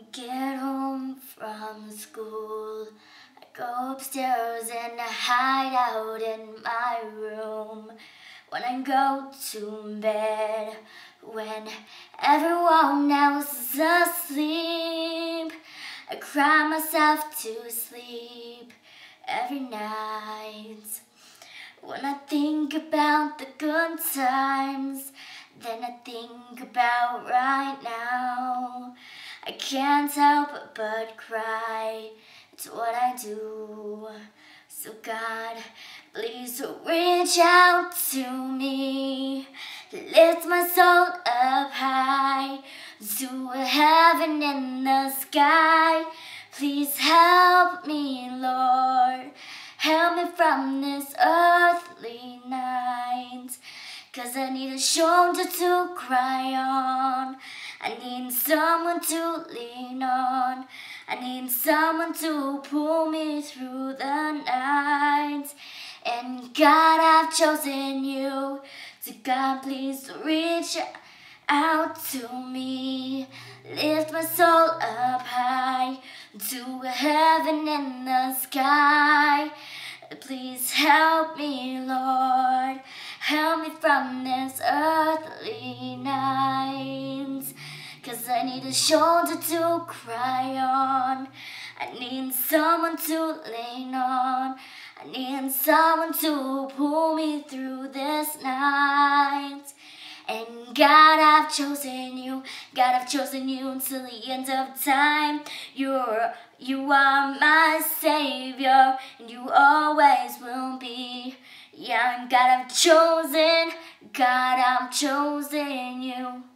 get home from school, I go upstairs and I hide out in my room. When I go to bed, when everyone else is asleep, I cry myself to sleep every night. When I think about the good times, then I think about right now. I can't help but cry, it's what I do. So God, please reach out to me, lift my soul up high to heaven in the sky. Please help me, Lord, help me from this earthly night. 'Cause I need a shoulder to cry on, I need someone to lean on, I need someone to pull me through the night. And God, I've chosen you, so God, please reach out to me, lift my soul up high to heaven in the sky. Please help me, Lord, help me from this earthly night. 'Cause I need a shoulder to cry on, I need someone to lean on, I need someone to pull me through this night. And God, I've chosen you, God, I've chosen you until the end of time. You are my Savior, and you always will be. Yeah, God, I've chosen you.